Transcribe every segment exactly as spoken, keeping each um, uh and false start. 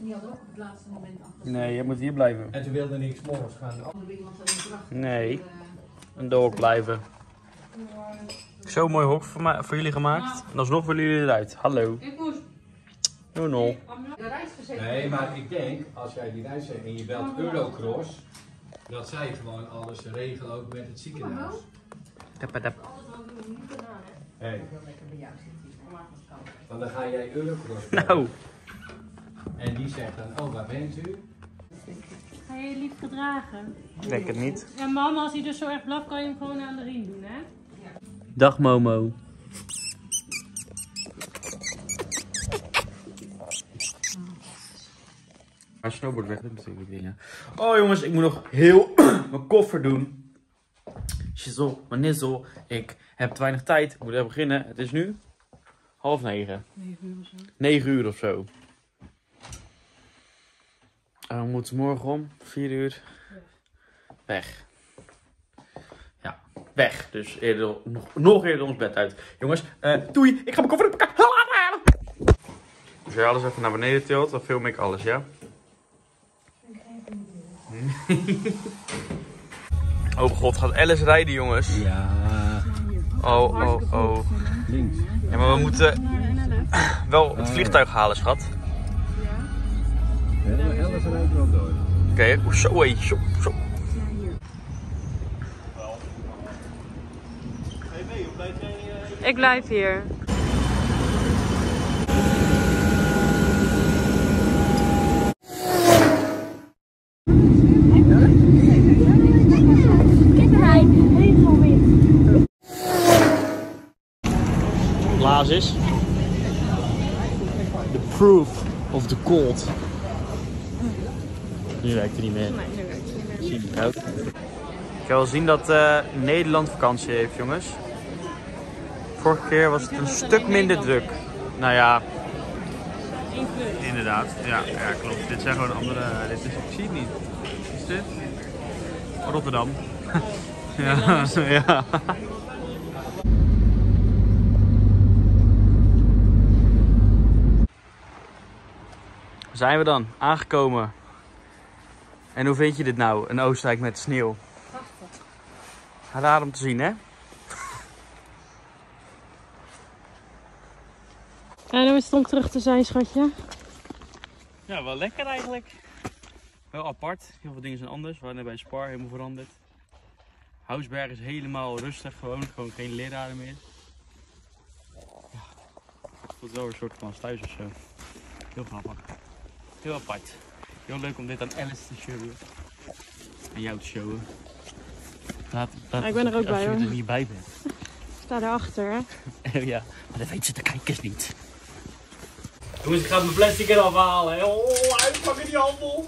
En die hadden ook op het laatste moment afgesproken. Nee, je moet hier blijven. En toen wilde ik 's morgens gaan. Nee, en door blijven. Zo'n mooi hok voor, mij, voor jullie gemaakt. En alsnog willen jullie eruit. Hallo. No, no. Nee, maar ik denk, als jij die reis zegt en je belt Eurocross, dat zij gewoon alles regelen ook met het ziekenhuis. Tap, tap. Hey. Want dan ga jij Eurocross. Nou. En die zegt dan, oh waar bent u? Ga je je lief gedragen? Ik denk het niet. Ja, mama, als hij dus zo erg blaft, kan je hem gewoon aan de riem doen, hè? Dag Momo. Maar snowboard weg, dat natuurlijk dingen. Oh jongens, ik moet nog heel mijn koffer doen. Shizzle, maar nizzle. Ik heb te weinig tijd. Ik moet even beginnen. Het is nu half negen. negen uur of zo. Negen uur of zo. En dan moeten we morgen om vier uur weg. Ja, weg. Dus eerder, nog, nog eerder ons bed uit. Jongens, uh, doei. Ik ga mijn koffer pakken. Als jij alles even naar beneden tilt, dan film ik alles, ja? Oh god, gaat Alice rijden, jongens? Ja. Oh, oh, oh. Links. Ja, maar we moeten wel het vliegtuig halen, schat. Ja, maar Alice rijdt wel door. Oké, okay. Zo hé, zo, zo. Ik blijf hier. Blazis. The proof of the cold. Nu werkt het niet meer. Nee, nu werkt het niet meer. Zie je ook. Ik kan wel zien dat uh, Nederland vakantie heeft, jongens. Vorige keer was het een stuk minder druk. Nou ja, inderdaad. Ja, ja, klopt. Dit zijn gewoon andere. Dit is, ik zie het niet. Is dit? Rotterdam. Ja, ja. Zijn we dan aangekomen? En hoe vind je dit nou? Een Oostenrijk met sneeuw. Prachtig. Raar om te zien, hè? En hoe is het om terug te zijn, schatje? Ja, wel lekker eigenlijk. Wel apart. Heel veel dingen zijn anders. We waren bij Spar helemaal veranderd. Housberg is helemaal rustig gewoon. Gewoon geen leraren meer. Ja. Het voelt wel een soort van thuis of zo. Heel grappig. Heel apart. Heel leuk om dit aan Alice te showen. En jou te showen. Laat, laat Ja, ik ben er ook bij, als hoor. je er niet bij bent. Ik sta daarachter, hè? Ja, maar dat weten ze de kijkers niet. Jongens, ik ga mijn plastic eraf halen. Oh, uitpakken die handel.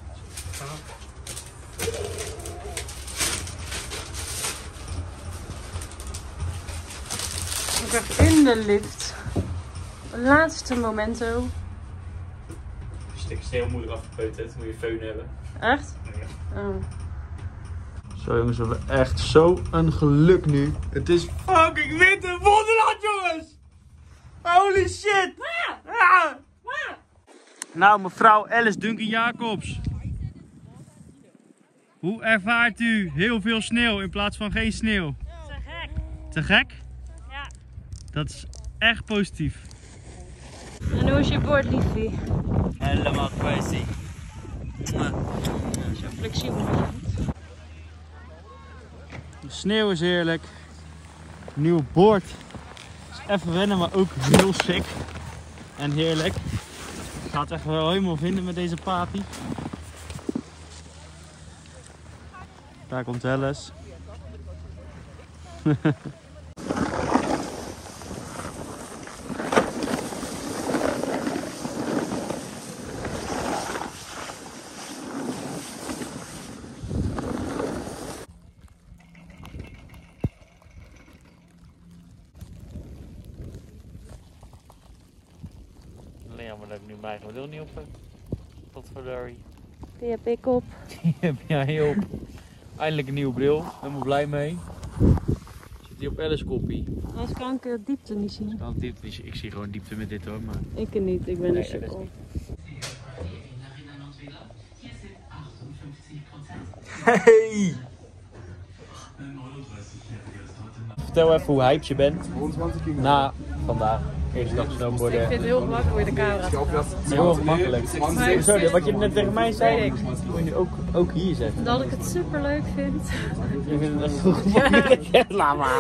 Ik ben in de lift. Laatste momento. Het stuk is heel moeilijk afgepeuterd. Moet je feun hebben. Echt? Ja. Oh. Zo jongens, we hebben echt zo een geluk nu. Het is fucking winter wonderland, jongens! Holy shit! Ah! Nou, mevrouw Alice Duncan Jacobs. Hoe ervaart u heel veel sneeuw in plaats van geen sneeuw? Te gek. Te gek? Ja. Dat is echt positief. En hoe is je bord, liefie? Helemaal crazy. Zo flexibel met je hand. De sneeuw is heerlijk. Nieuw bord. Is even wennen, maar ook heel sick. En heerlijk. Ik ga het echt wel helemaal vinden met deze papi. Daar komt Alice. Jammer dat ik nu mijn eigen bril niet op heb. Tot verdorie. Die heb ik op. Die heb jij op. Eindelijk een nieuwe bril. Helemaal blij mee. Zit die op Alice koppie? Anders kan ik de diepte niet zien. Ik, diepte, ik zie gewoon diepte met dit hoor. Maar... Ik niet, ik ben Nee, een sukkel. dat is Hey! Vertel even hoe hyped je bent na vandaag. Eerste dag snowboarden. Ik vind het heel gemakkelijk voor de camera. Heel gemakkelijk. Sorry, wat je net tegen mij zei, moet je nu ook, ook hier zeggen. Dat ik het super leuk vind. Je vindt het echt heel gemakkelijk. Laat maar.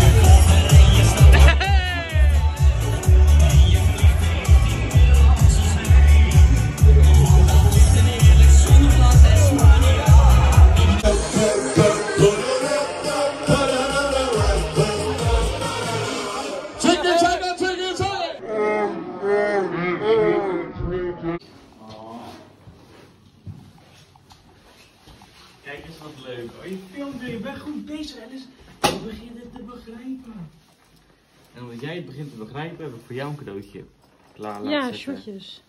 Kijk eens wat leuk. Oh, je filmt weer, je bent goed bezig en dus je begint het te begrijpen. En omdat jij het begint te begrijpen, heb ik voor jou een cadeautje klaar laten Ja, zetten. shotjes.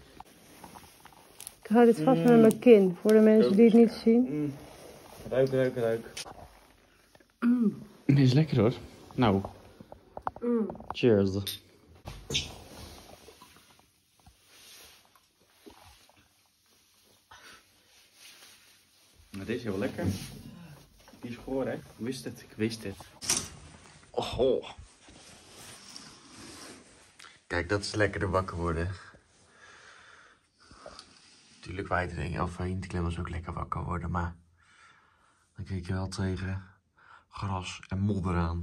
Ik hou dit vast met mijn kin, voor de mensen die het niet zien. Mm. Ruik, ruik, ruik. Mm. Nee, is lekker hoor. Nou. Mm. Cheers. Maar deze is heel lekker. Die is goor, hè? Ik wist het, ik wist het. Oh. Kijk, dat is lekkerder wakker worden. Tuurlijk waait of te klimmen is ook lekker wakker worden, maar dan kijk je wel tegen gras en modder aan.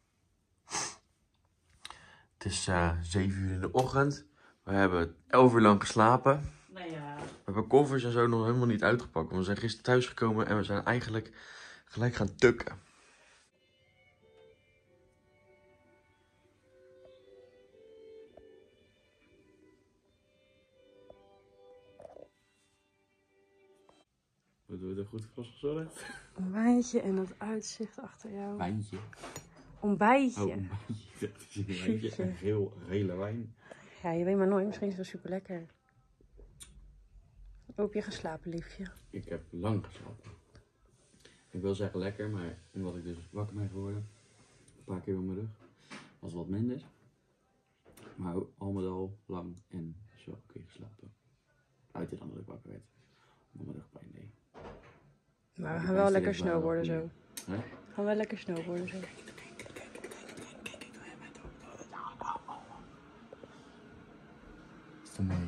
Het is uh, zeven uur in de ochtend. We hebben elf uur lang geslapen. Nou ja. We hebben koffers en zo nog helemaal niet uitgepakt. Want we zijn gisteren thuisgekomen en we zijn eigenlijk gelijk gaan tukken. Wat doen we er goed voor gezorgd? Een wijntje en dat uitzicht achter jou. Wijntje. Ontbijtje. Oh, een wijntje. Dat is een wijntje. Een geel, gele wijn. Ja, je weet maar nooit. Misschien is het wel super lekker. Hoe heb je geslapen, liefje? Ik heb lang geslapen. Ik wil zeggen lekker, maar omdat ik dus wakker ben geworden, een paar keer op mijn rug, was wat minder. Maar al met al lang en zo een keer geslapen. Buiten dan dat ik wakker werd, omdat mijn rug pijn deed. Maar we gaan wel lekker snowboarden zo. Hè? We gaan wel lekker snowboarden zo. Voor mij.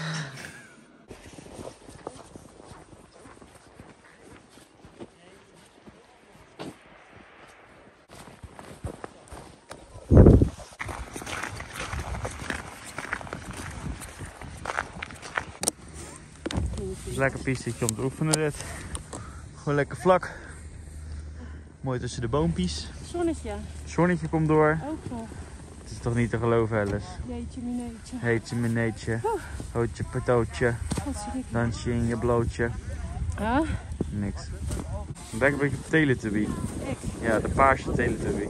Het is lekker pistetje om te oefenen dit. Gewoon lekker vlak. Mooi tussen de boompjes. Zonnetje. Het zonnetje komt door. Ook nog. Het is toch niet te geloven, Alice? Jeetje, mineetje. Heetje meneetje. Hootje patootje. Godverdikke. Dansje in je blootje. Huh? Niks. Het lijkt een beetje op Teletubby. Ik. Ja, de paarse Teletubby.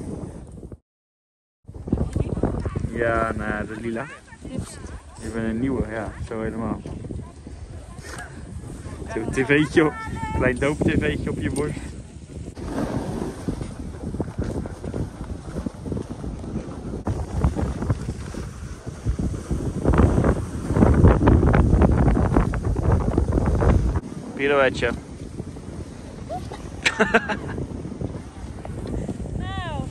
Ja, nou, de lila. Je bent een nieuwe, ja, zo helemaal. Zo'n tv'tje op, klein doop-tv'tje op je borst. Pirouetje. Nou.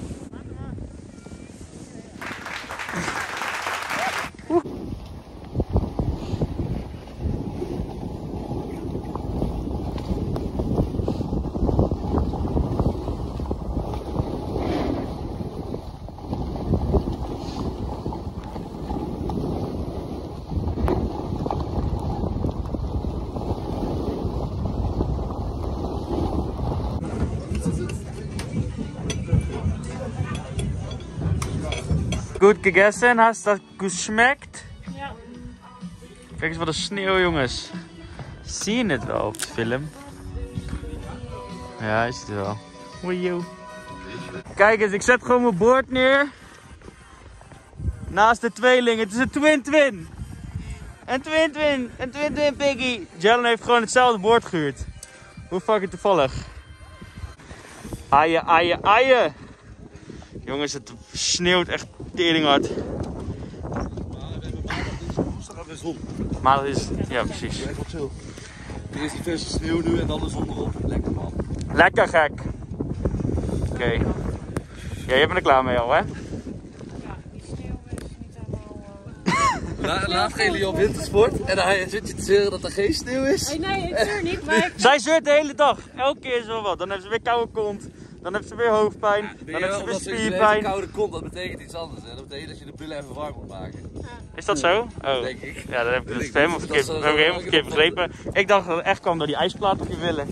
Goed gegessen, hast dat geschmeckt? Ja. Kijk eens wat een sneeuw, jongens. Zie je het wel op de film? Ja, je ziet het wel. Oei, joh. Kijk eens, ik zet gewoon mijn bord neer. Naast de tweeling. Het is een twin-twin. Een twin-twin. Een twin-twin piggy. Jalen heeft gewoon hetzelfde bord gehuurd. Hoe fucking toevallig. Aie, aie, aie. Jongens, het sneeuwt echt teringhard. Maar het is, ja precies. Er is die verse sneeuw nu en dan de zon erop. Lekker man. Lekker gek. Oké. Okay. Ja, je bent er klaar mee al, hè? Ja, die sneeuw is niet helemaal... La, laat jullie op wintersport en dan zit je te zeuren dat er geen sneeuw is. Hey, nee, ik zeur niet, maar ik... Zij zeurt de hele dag. Elke keer is wel wat. Dan heeft ze weer koude kont. Dan heeft ze weer hoofdpijn. Ja, dan heeft ze weer Als spierpijn. een koude kont, dat betekent iets anders. Hè? Dat betekent dat je de billen even warm moet maken. Is dat zo? Oh. Denk ik. Ja, dat heb ik Denk dus ik. helemaal Dat verkeerd, is zo- heb ik helemaal zo- verkeerd begrepen. Ik dacht dat het echt kwam door die ijsplaat op je willen.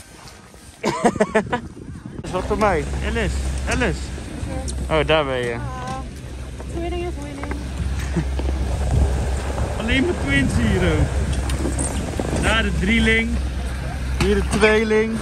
Dat is wat voor mij. Alice, Alice. Oh, daar ben je. Goeie dingen, goeie dingen. Alleen maar twins hier ook. Daar de drieling. Hier de tweeling.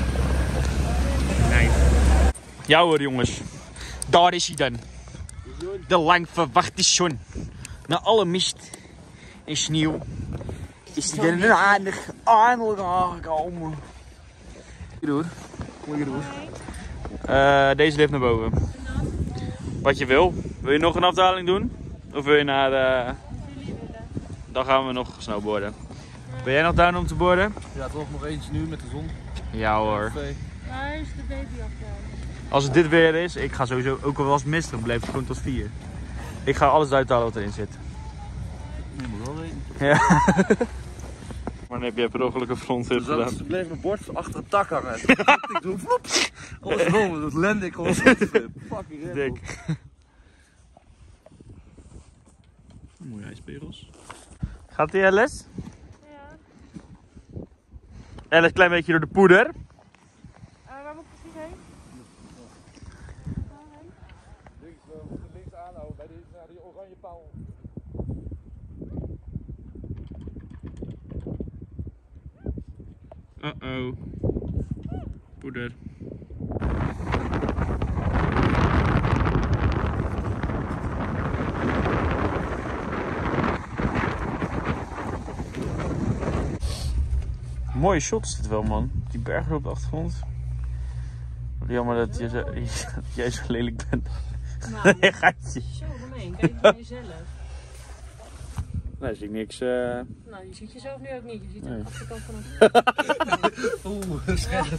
Nee. Ja hoor jongens. Daar is hij dan. De lang verwachte zon. Na alle mist en sneeuw is hij er eindelijk, eindelijk aangekomen. Doe. Moet je doen. Uh, deze lift naar boven. Wat je wil. Wil je nog een afdaling doen? Of wil je naar uh... Dan gaan we nog snowboarden. Ben jij nog down om te boarden? Ja, toch nog eentje nu met de zon. Ja hoor. Twee. Waar is de baby afdaling? Als het dit weer is, ik ga sowieso, ook al was het mistig, blijf ik gewoon tot vier. Ik ga alles uithalen wat erin zit. Je moet wel weten. Ja. Maar dan heb jij per ongeluk een frontzit Dus gedaan. ze bleef mijn bord achter een tak hangen. Ik doe vloep. Alsnom, dat lende ik gewoon. Fucking red. Dik. Mooie ijspegels. Gaat die Alice? Ja. Alice, klein beetje door de poeder. Uh, waar moet ik precies heen? Links, we moeten links aanhouden bij die, naar die oranje paal. Uh-oh. Poeder. Mooie shot is dit wel, man. Die bergen op de achtergrond. Jammer dat, je zo, dat jij zo lelijk bent. Nou, Nee, gaatje. zo gemeen. Kijk naar jezelf. Nee, zie ik niks. Uh... Nou, je ziet jezelf nu ook niet. Je ziet Nee. de achterkant van een... Oeh, scherp.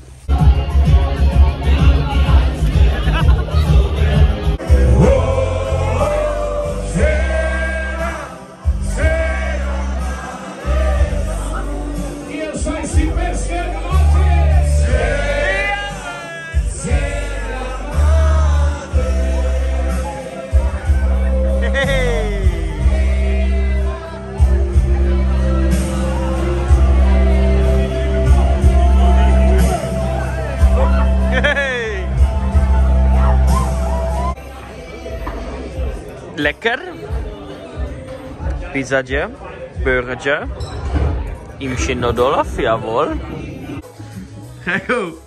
Lekker. Pizzaatje, burgertje. Im Shinodolaf, jawohl. Gekko.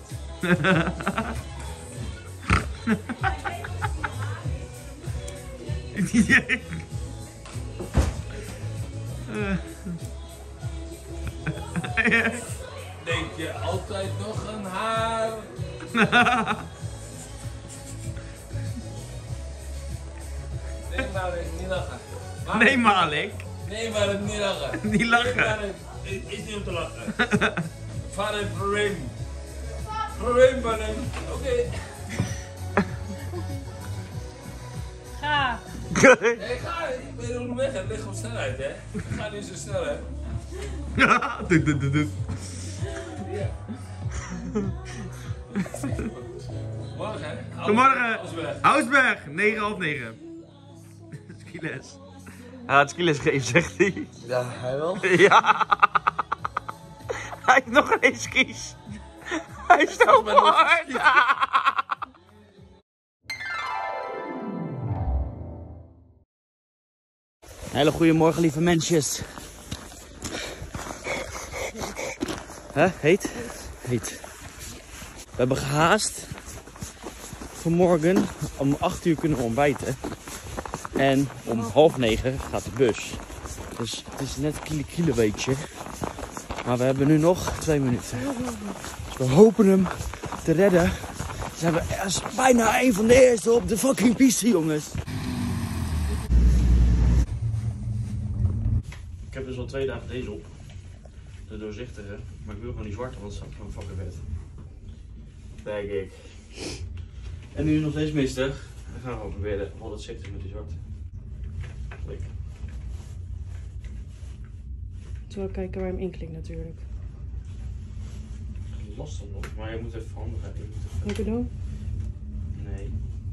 Denk je altijd nog een haar? Nee, maar niet lachen. Maar Nee, Malik. Nee, maar niet lachen. Niet lachen. Nee, maar het is niet om te lachen. Van een probleem. Probleem van hem. Oké. Ga! Nee, ga. Ik ben er nog weg. Het ligt op snelheid, hè. Ga niet zo snel, hè. Doe, doe, doe, doe. Ja. Morgen, hè. Goedemorgen. Ausberg. Hausberg, negen half negen. Skiles. Hij had skiles gegeven, zegt hij. Ja, hij wel. Ja. Hij heeft nog geen skis. Hij is zo hard. Hele goede morgen, lieve mensjes. Hè, heet? Heet. We hebben gehaast. Vanmorgen om acht uur kunnen we ontbijten. En om half negen gaat de bus. Dus het is net kiele kiele weetje. Maar we hebben nu nog twee minuten. Dus we hopen hem te redden. Zijn we er bijna een van de eerste op de fucking piste, jongens. Ik heb dus al twee dagen deze op. de doorzichtige. Maar ik wil gewoon die zwarte, want het is gewoon fucking vet. Denk ik. En nu is het nog steeds mistig. Dan gaan we gewoon proberen wat het zicht is met die zwarte. Klik. Zullen we kijken waar je hem inklikt natuurlijk. Lastig nog, maar je moet even handig hebben. Je moet even... Moet ik het doen? Nee.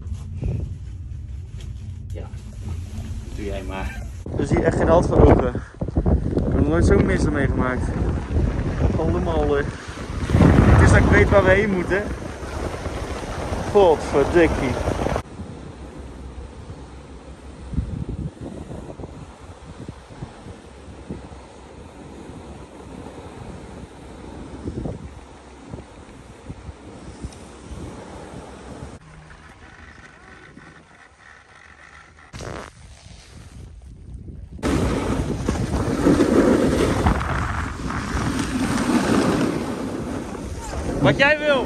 Ja. Doe jij maar. Er zie je echt geen hand voor ogen. Ik heb nog nooit zo'n mistig meegemaakt. Allemaal. Het is dat ik weet waar we heen moeten. Godverdikkie. Wat jij wil!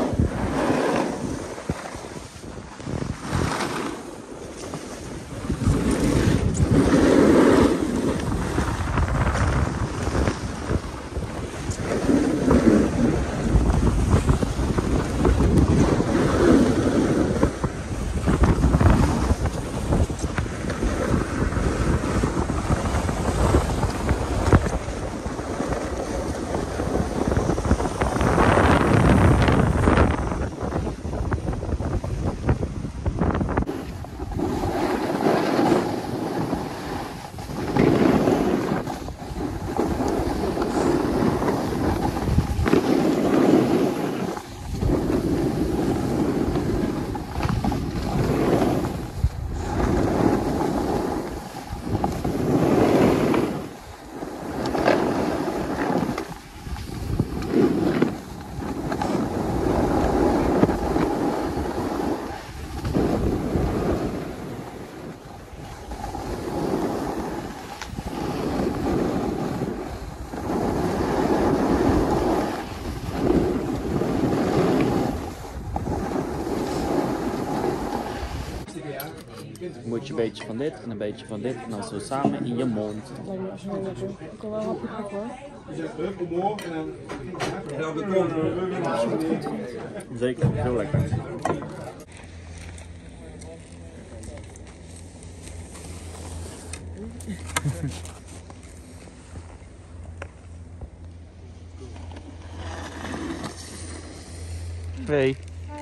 Moet je een beetje van dit en een beetje van dit en dan zo samen in je mond. Dat lijkt me echt heel lekker. Ik kan wel een hapje pakken hoor. Zeker, heel lekker. Hey.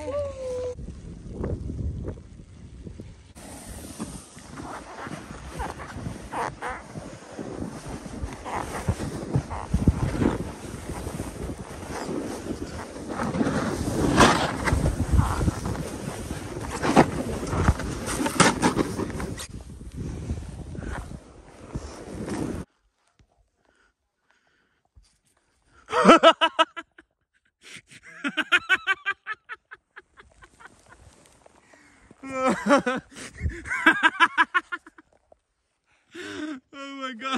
Oh my god.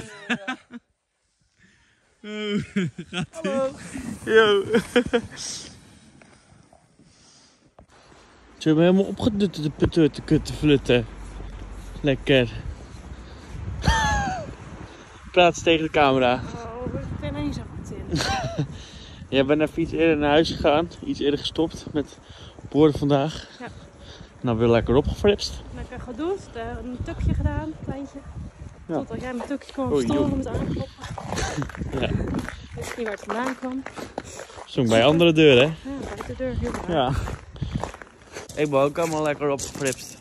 Oh, gaat ie? Yo. Ze hebben helemaal opgedutte de putte kutte flutten. Lekker. Praat eens tegen de camera. Oh, ik ben er niet zo goed in. Jij bent even iets eerder naar huis gegaan. Iets eerder gestopt met boren vandaag. Ja. Nou, weer lekker opgefripst. Lekker gedoucht, een tukje gedaan, kleintje. Ja. Totdat jij mijn tukje kwam Oh, storen met aankloppen. Ja. Ik wist niet waar het vandaan kwam. Zo'n bij andere deur, hè? Ja, bij de deur, heel raar. Ja. Ik ben ook allemaal lekker opgefripst.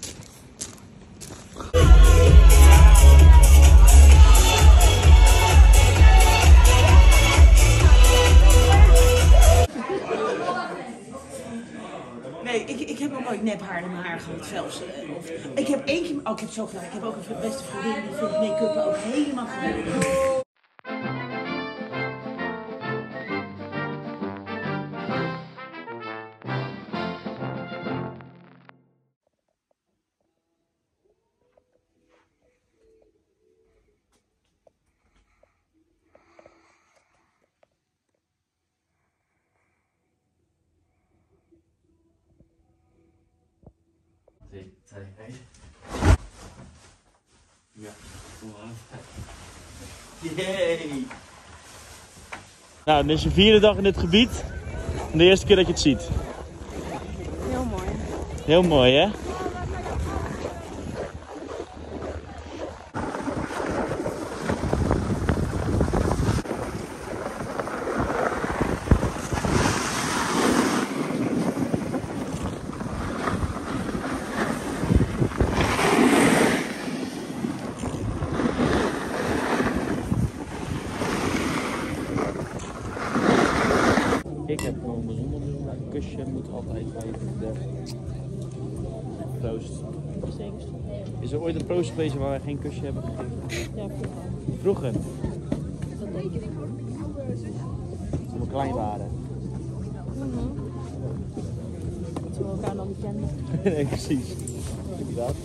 Nee, ik, ik heb ook nooit nep haar in mijn haar gehad zelfs. Of, ik heb één keer, oh ik heb zo gedaan, ik heb ook een beste vriendin die vindt make-up ook helemaal geweldig. Twee, één. Ja, kom maar. Yay! Nou, dit is je vierde dag in dit gebied. En de eerste keer dat je het ziet. Heel mooi. Heel mooi, hè? Ik heb gewoon mijn zonnebril. Een kusje moet altijd bij de proost. Is er ooit een proost geweest waar wij geen kusje hebben gegeven? Ja, Vroeger? vroeger. Toen we klein waren. Toen we elkaar nog niet kenden. Nee, precies. Inderdaad.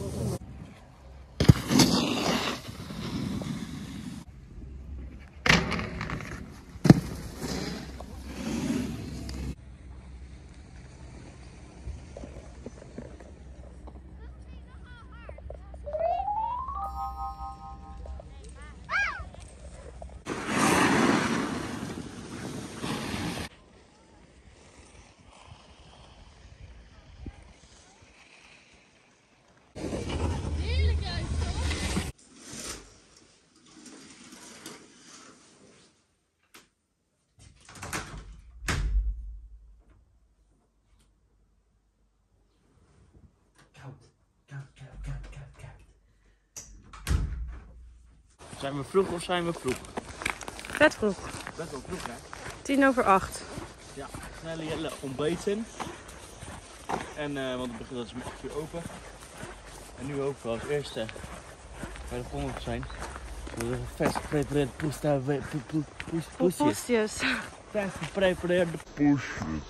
Zijn we vroeg of zijn we vroeg? Vet vroeg. Best wel vroeg, hè? Tien over acht. Ja, snelle Jelle ontbeten. En, uh, want het begint dat is om acht uur open. En nu hopen we als eerste bij de volgende te zijn. We vers geprepareerde poesjes. Postjes. Vers geprepareerde poesjes.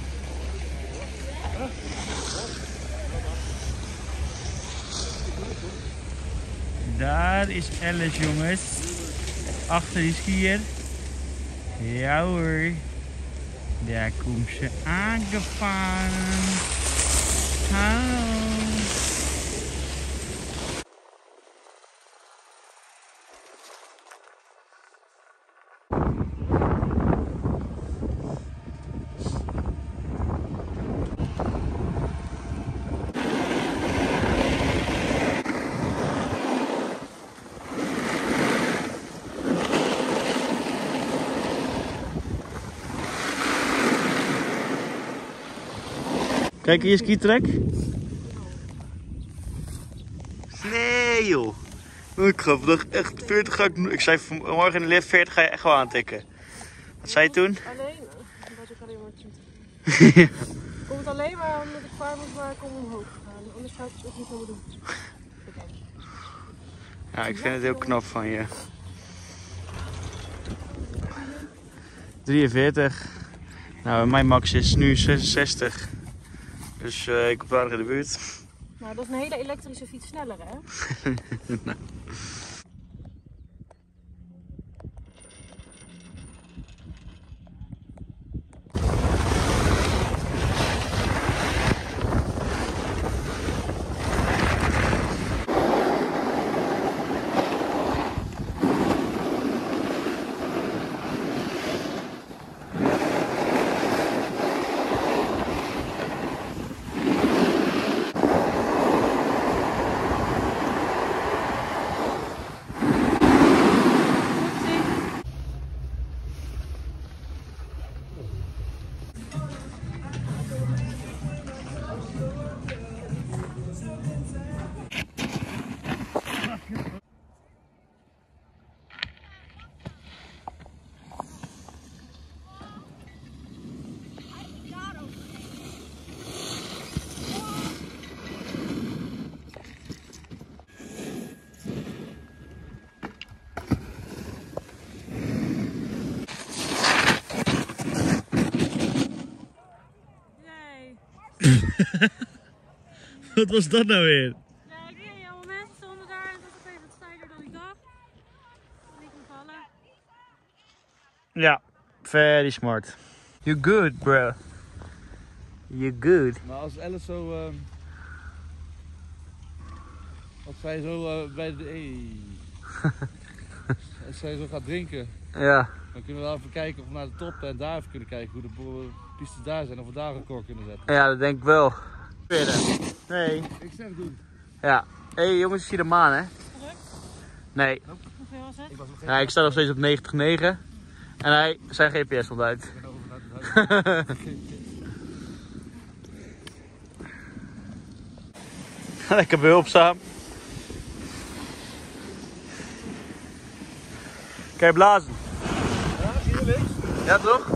Daar is Alice, jongens. Achter die skier. Ja hoor. Daar komt ze aangevaren. Hallo. Kijk in je skitrek. Nee joh. Ik ga vandaag echt veertig ga ik, ik zei vanmorgen in de lift veertig ga je echt wel aantikken. Wat zei je toen? Alleen, omdat ik alleen maar te doen. Komt het alleen maar omdat ik vaar moet waar ik om omhoog gaan. Anders zou ik het ook niet willen doen. Ja, ik vind het heel knap van je. drieënveertig. Nou, mijn max is nu zesenzestig. Dus uh, ik kom aardig in de buurt. Nou, dat is een hele elektrische fiets sneller, hè? Nou. Wat was dat nou weer? Ja, ik weet niet. Allemaal mensen stonden daar en het was opeens wat steiler dan ik dacht. En ik me vallen. Ja, very smart. You good, bro. You good. Maar als Alice zo... Uh, als zij zo uh, bij de... Hey. Als zij zo gaat drinken. Ja. Dan kunnen we wel even kijken of we naar de top en daar even kunnen kijken hoe de bo- pistes daar zijn. Of we daar een record kunnen zetten. Ja, dat denk ik wel. Nee. Ik zeg doen. Ja. Hé hey, jongens, ik zie de maan hè? Nee. Hoeveel was het? Ik was nog geen Ja, ik sta nog steeds op negentig komma negen. En hij, zijn G P S stond uit. Ik ben over naar het huis. Lekker behulpzaam. Kan je blazen? Ja, zie je links? Ja toch?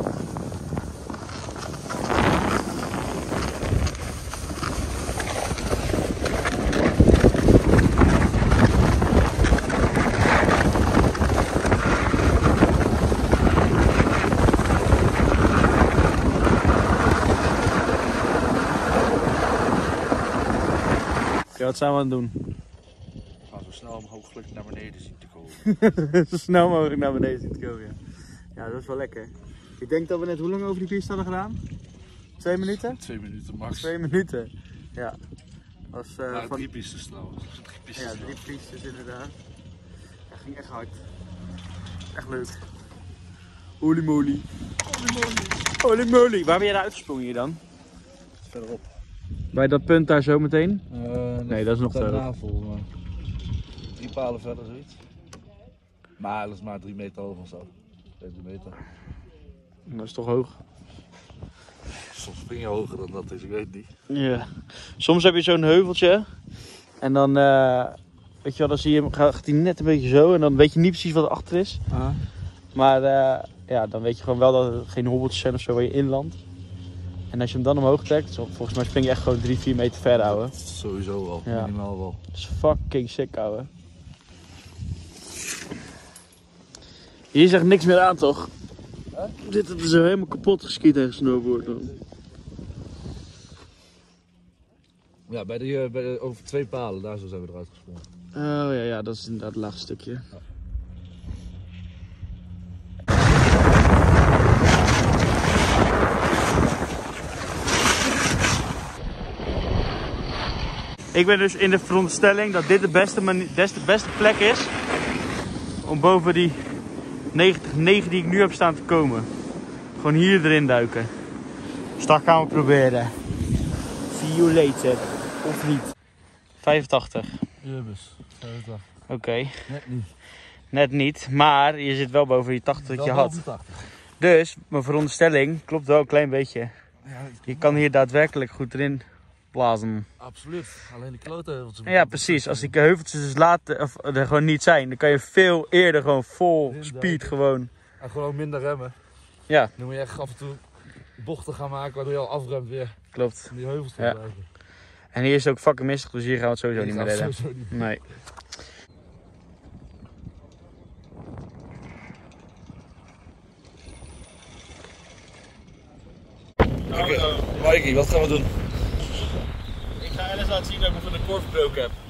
Ja, wat zijn we aan het doen? We gaan zo snel mogelijk naar beneden zien te komen. Zo snel mogelijk naar beneden zien te komen, ja. Ja, dat is wel lekker. Ik denk dat we net hoe lang over die piste hadden gedaan? Twee minuten? Twee minuten max. Twee minuten. Ja. Als, uh, Maar van... drie pistes trouwens. Drie pistes Ja, drie pistes inderdaad. Ja, ging echt hard. Echt leuk. Holy moly. Holy moly. Waar ben je daar uitgesprongen hier dan? verderop. Bij dat punt daar zo meteen? Uh, Nee, dat is nog verder. navel, maar drie palen verder zoiets. Maar dat is maar drie meter hoog of zo. Twee, drie meter. Dat is toch hoog? Soms spring je hoger dan dat is, ik weet het niet. Ja. Soms heb je zo'n heuveltje en dan, uh, weet je wel, dan zie je hem, gaat hij net een beetje zo en dan weet je niet precies wat erachter is. Ah. Maar uh, ja, dan weet je gewoon wel dat er geen hobbeltjes zijn of zo waar je inlandt. En als je hem dan omhoog trekt, zo, volgens mij spring je echt gewoon drie, vier meter verder, ouwe. Sowieso wel, Ja. minimaal wel. Dat is fucking sick, ouwe. Hier is echt niks meer aan, toch? Huh? Dit is zo helemaal kapot geskiet tegen snowboard dan. Ja, bij de, uh, bij de, over twee palen, daar zo zijn we eruit gesprongen. Oh ja, ja, dat is inderdaad het laagste stukje. Ja. Ik ben dus in de veronderstelling dat dit de beste, mani- des de beste plek is om boven die negentig komma negen die ik nu heb staan te komen. Gewoon hier erin duiken. Dus dat gaan we proberen. See you later. Of niet. vijfentachtig. Jubus, vijfentachtig. Oké. Okay. Net niet. Net niet, maar je zit wel boven die tachtig dat je Wel had. boven tachtig. Dus mijn veronderstelling klopt wel een klein beetje. Ja, dat Je kan hier daadwerkelijk goed erin blazen. absoluut. Alleen de klote heuveltjes. Ja, precies. Als die heuveltjes dus later, of er gewoon niet zijn, dan kan je veel eerder gewoon vol speed gewoon. En gewoon ook minder remmen. Ja, Dan moet je echt af en toe bochten gaan maken waardoor je al afremt weer klopt. om die heuvels te Ja. blijven. En hier is het ook fucking mistig, dus hier gaan we het sowieso Die niet meer gaan redden. sowieso niet. Nee. Oké, okay. Mikey, wat gaan we doen? Ik ga Alice laten zien dat ik me van de koor verbroken heb.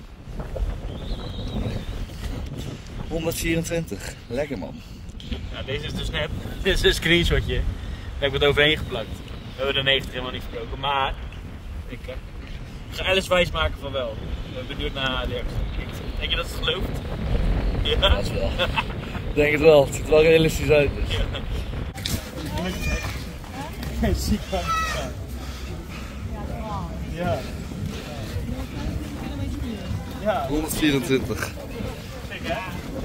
honderdvierentwintig. Lekker man. Ja, deze is dus net. Dit is een screenshotje. Daar heb ik het overheen geplakt. We hebben de negentig helemaal niet verbroken, maar ik uh, ga Alice wijs maken van wel. Ik ben benieuwd naar haar reactie. Denk je dat ze het gelooft? Ja. Dat is wel. Ik denk het wel. Het ziet er wel realistisch uit. Dus. Ja. Ziek van. Ja. Ja. honderdvierentwintig. Sick hè?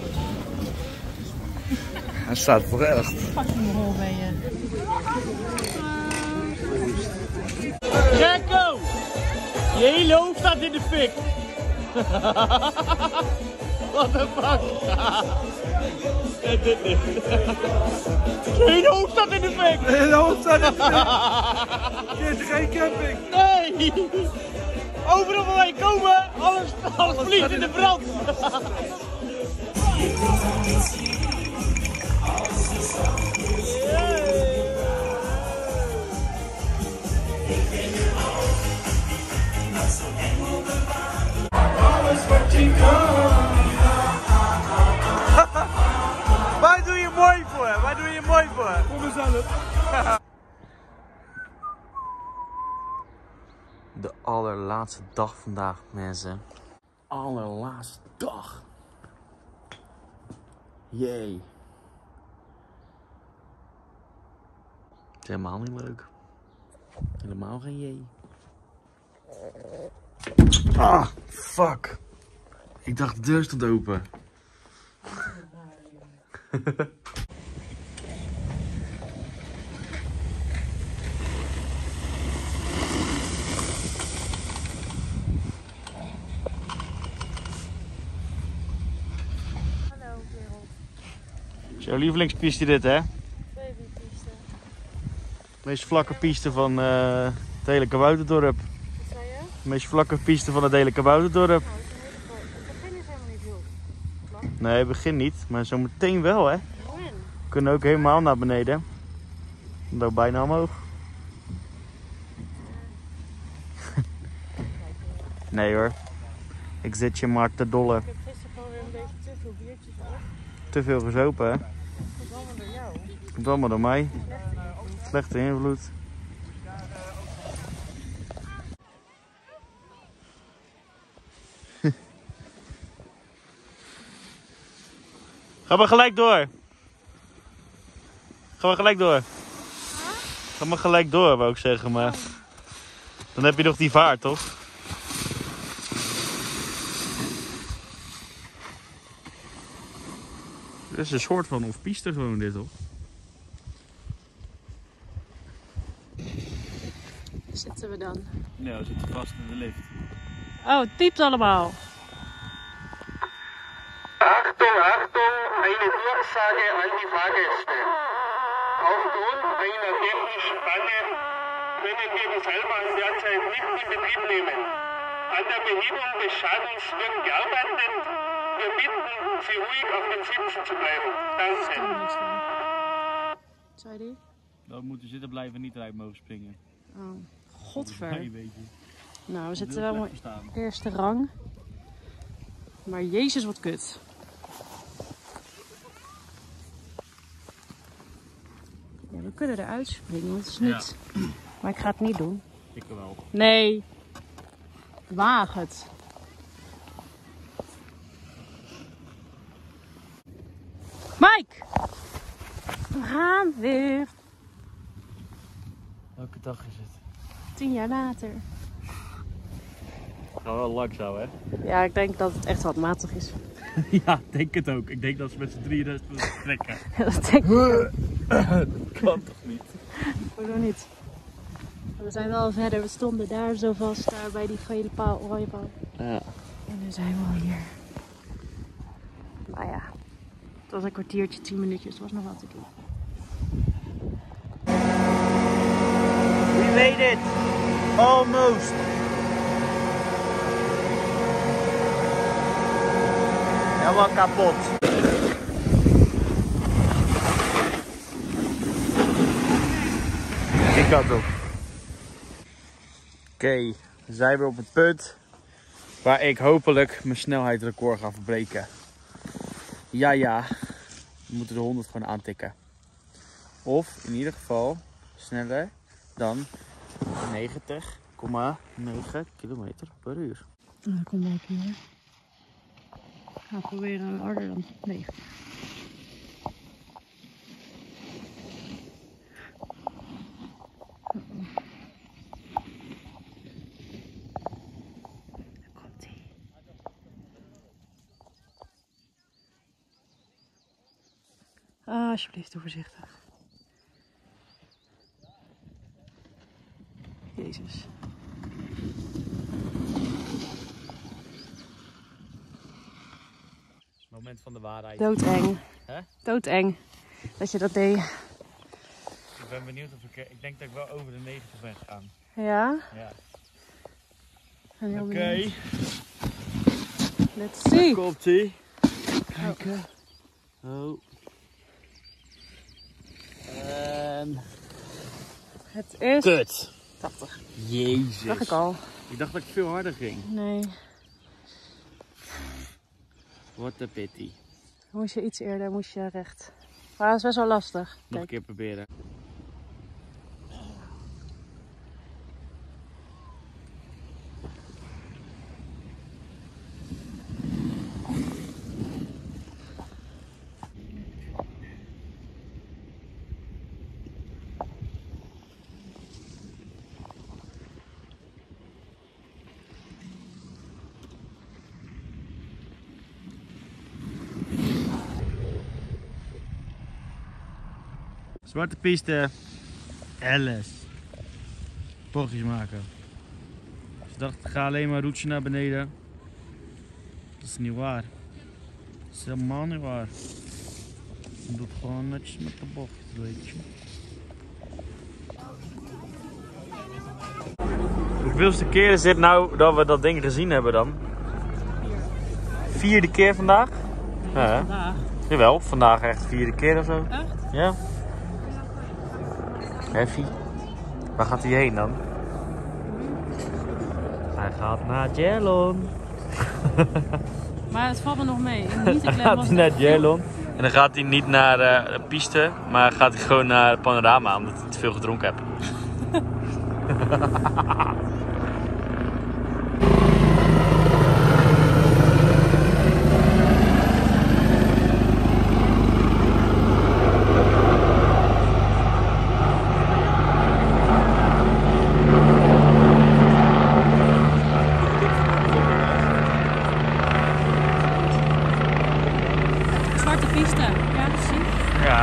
Hij staat toch echt. Fucking rol ben je. Gekko! Je hele hoofd staat in de fik. What the fuck? Dit niet. Je hele hoofd staat in de fik. De hele hoofd staat in de fik. Dit is geen camping. Nee! Overal waar wij komen, alles, alles vliegt in de brand. Waar doe je mooi voor? Waar doe je mooi voor? Voor mezelf. De allerlaatste dag vandaag, mensen. Allerlaatste dag. Jee. helemaal niet leuk. Helemaal geen jee. Ah, fuck. Ik dacht de deur stond open. Hallo, wereld. Jouw lievelingspiste dit, hè? Babypiste. De meest vlakke piste van uh, het hele Kabouterdorp. Wat zei je? De meest vlakke piste van het hele Kabouterdorp. Nou, het is een hele grote. Het begin is helemaal niet heel vlak. Nee, begin niet, maar zometeen wel, hè? En? We kunnen ook helemaal naar beneden. Dan bijna omhoog. Nee hoor. Ik zit je maar te dolle. Ik heb gisteren gewoon weer een beetje te veel biertjes op. Te veel gezopen, hè? Dat komt allemaal door jou. Komt allemaal door mij. Slechte invloed. Slechte invloed. Ga maar gelijk door. Ga maar gelijk door. Ga maar gelijk door, wou ik zeggen, maar dan heb je nog die vaart, toch? Dit is een soort van off-piste gewoon dit, toch? Zitten we dan? Ja, we zitten vast in de lift. Oh, het piept allemaal. Achtung, Achtung, eine Durchsage an die Fahrgäste. Aufgrund einer technischen Panne können wir die Seilbahn derzeit nicht in Betrieb nehmen. An der Behebung des Schadens wird gearbeitet. Wir bitten, Sie ruhig auf den Sitzen zu bleiben. Danke. Zei die? We moeten zitten blijven en niet eruit mogen springen. Oh, godver. Nee, weet je. Nou, we zitten Heel wel slecht maar verstaan. eerste rang. Maar jezus, wat kut. Ja, we kunnen eruit springen, want het is niet... Maar ik ga het niet doen. Ik wel. Nee. Waag het. Mike! We gaan weer. Welke dag is het? Tien jaar later. Gaan wel langzaam, hè? Ja, ik denk dat het echt wat matig is. Ja, ik denk het ook. Ik denk dat ze met z'n drieën rust trekken. Dat denk ik ook. Kan toch niet? Hoezo niet? We zijn wel verder. We stonden daar zo vast, daar bij die gele paal, oranje paal. Ja. En nu zijn we al hier. Nou ja, het was een kwartiertje, tien minuutjes. Het was nog wat te doen. We made it! Almost! Helemaal kapot. Ik had ook. Oké, okay, we zijn weer op het punt waar ik hopelijk mijn snelheidsrecord ga verbreken. Ja, ja, we moeten de honderd gewoon aantikken. Of in ieder geval sneller dan negentig komma negen kilometer per uur. Nou, kom maar op hier. Ik ga proberen harder dan negen. Ah, alsjeblieft, doe voorzichtig. Jezus. Moment van de waarheid. Doodeng. Hè? Doodeng dat je dat deed. Ik ben benieuwd of ik... Ik denk dat ik wel over de negentig ben gegaan. Ja? Ja. Oké. Oké. Okay. Let's see. Komt-ie. Kijken. Oh. En... Het is Kut. tachtig. Jezus. Dacht ik al. Ik dacht dat ik veel harder ging. Nee. What a pity. Moest je iets eerder, moest je recht. Maar dat is best wel lastig. Nog een Kijk. keer proberen. Zwarte piste. Alice. Bochtjes maken. Ze dacht, ik ga alleen maar roetje naar beneden. Dat is niet waar. Dat is helemaal niet waar. Je doet gewoon netjes met de bocht, weet je. Hoeveelste keer is dit nou dat we dat ding gezien hebben dan? Vierde keer vandaag? Ja, vandaag? Jawel, vandaag echt vierde keer of zo. Echt? Ja. Heffie. Waar gaat hij heen dan? Hij gaat naar Jelon. Maar het valt me nog mee. Niet Dan gaat hij naar Jelon. En dan gaat hij niet naar uh, de piste, maar gaat hij gewoon naar het panorama, omdat hij te veel gedronken heeft. Zwarte piste. Ja, precies. Ja.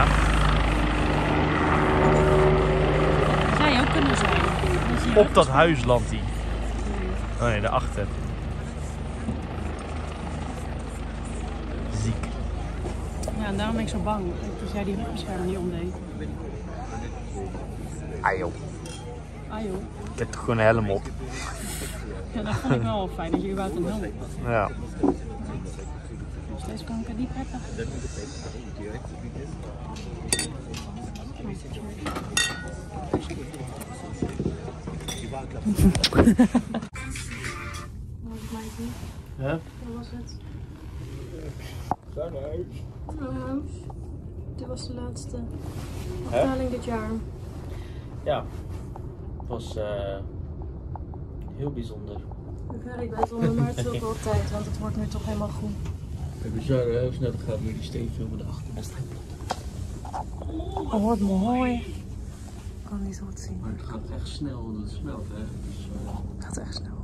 Zou je ook kunnen zijn. Dat je Op dat huis landt hij. Oh nee, daarachter. Ziek. Ja, en daarom ben ik zo bang. Dat jij die rugbeschermer niet omdeed. Ah joh. Ah joh. Ik heb toch gewoon een helm op. Ja, dat vond ik wel wel fijn dat je überhaupt een helm hebt. Ja. Nog steeds kan ik het niet prettig. Ja? Wat was het? Huis. Dit was de laatste afdaling dit jaar. Ja. Het was uh, heel bijzonder. Very bijzonder, maar het is ook wel tijd, want het wordt nu toch helemaal goed. Het is bizar hoe snel het gaat nu die steenfilmen erachter. Oh, wat mooi. Ik kan niet goed zien. Maar het gaat echt snel, want het smelt hè. Dus, uh... Het gaat echt snel.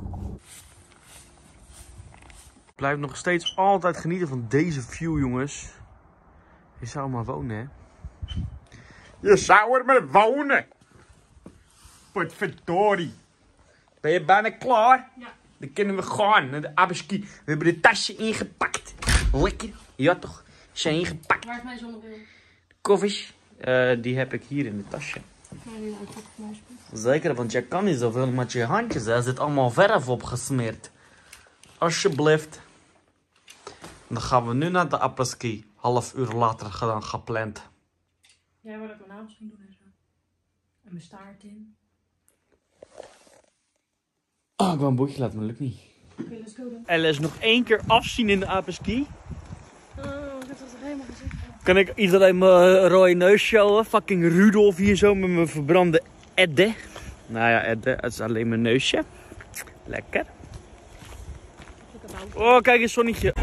Ik blijf nog steeds altijd genieten van deze view, jongens. Je zou maar wonen, hè? Je zou er maar wonen. Potverdorie. Ben je bijna klaar? Ja. Dan kunnen we gaan naar de Abeski. We hebben de tasje ingepakt. Lekker. Ja toch? Zijn ingepakt. Waar is mijn zonnebril? Koffers, uh, die heb ik hier in de tasje. Maar die uitpak voor mij speelt. Zeker, want je kan niet zoveel met je handjes. Er zit allemaal verf op gesmeerd. Alsjeblieft. Dan gaan we nu naar de apres-ski. Half uur later gedaan gepland. Jij wil ik mijn naam misschien doen en zo. En mijn staart in. Oh, ik wil een boekje laten, maar dat lukt niet. Oké, okay, let's go dan. Alice, nog één keer afzien in de apres-ski. Oh, ik heb dat toch helemaal gezien. Kan ik iedereen mijn rode neus showen? Fucking Rudolf hier zo met mijn verbrande Edde. Nou ja, Edde, het is alleen mijn neusje. Lekker. Oh, kijk eens, zonnetje.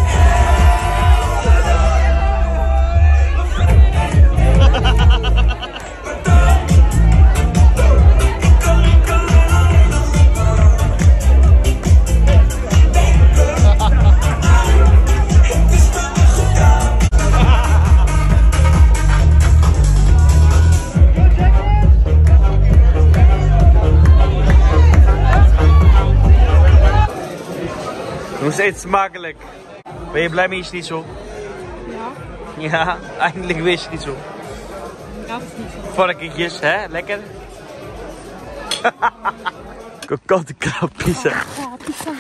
Nog steeds smakelijk. Ben je blij met je schnitzel? Ja. Ja, eindelijk weer schnitzel. Ik had het niet zo. Varkentjes, hè? Lekker. Kokante krab pizza. Ja, pizza.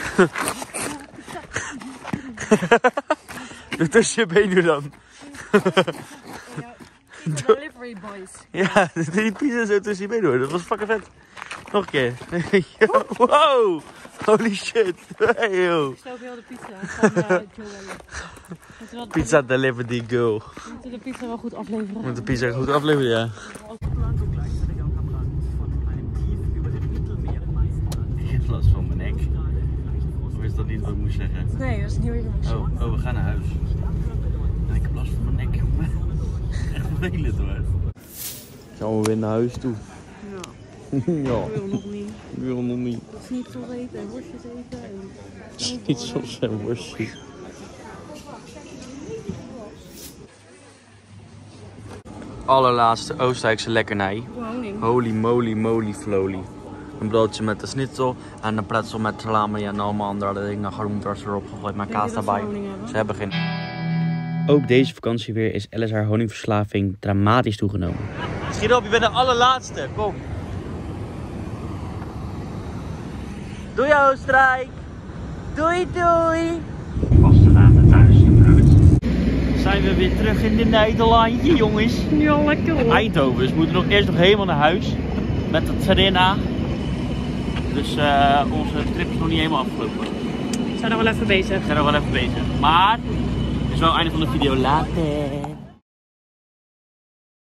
Doe tussen je benen dan. Delivery boys. Ja, die pizza zo tussen je benen hoor. Dat was fucking vet. Nog een keer. Wow. Holy shit. Hey, joh. Ik stel heel de pizza. Van uh, Joelle. Pizza delivery girl. We moeten de pizza wel goed afleveren. We moeten de pizza goed afleveren, ja. Ik heb last van mijn nek. Of is dat niet wat ik moest zeggen? Nee, dat is niet wat je moet zeggen. Oh, oh, we gaan naar huis. En ik heb last van mijn nek. Echt vervelend hoor. Gaan we weer naar huis toe? Ja. Ja. Ik wil nog niet. Ik wil nog niet. Schnitzels eten en worstjes eten. En... Schnitzels en worstjes. allerlaatste Oostenrijkse lekkernij. Honing. Holy moly moly floly. Een broodje met de schnitzel en een pretzel met salami en allemaal andere dingen. Groentes erop gegooid met kaas daarbij. Ze hebben geen... Ook deze vakantie weer is Alice haar honingverslaving dramatisch toegenomen. Schiet op, je bent de allerlaatste. Kom. Doei Oostenrijk. Doei doei. Vast te laten thuis gebruikt. Zijn we weer terug in dit Nederlandje, jongens. Ja, lekker hoor. Eindhoven, dus we moeten nog eerst nog helemaal naar huis. Met de Serena. Dus uh, onze trip is nog niet helemaal afgelopen. We zijn nog wel even bezig. We zijn nog wel even bezig. Maar, het is wel het einde van de video. Later.